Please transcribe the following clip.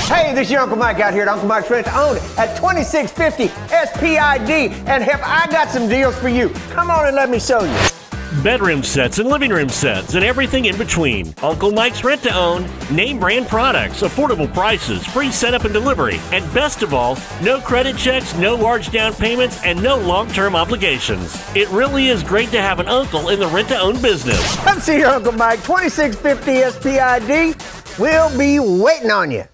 Hey, this is your Uncle Mike out here at Uncle Mike's Rent to Own at 2650 SPID. And Hep, I got some deals for you. Come on and let me show you. Bedroom sets and living room sets and everything in between. Uncle Mike's Rent to Own, name brand products, affordable prices, free setup and delivery, and best of all, no credit checks, no large down payments, and no long-term obligations. It really is great to have an uncle in the rent to own business. Come see your Uncle Mike, 2650 SPID. We'll be waiting on you.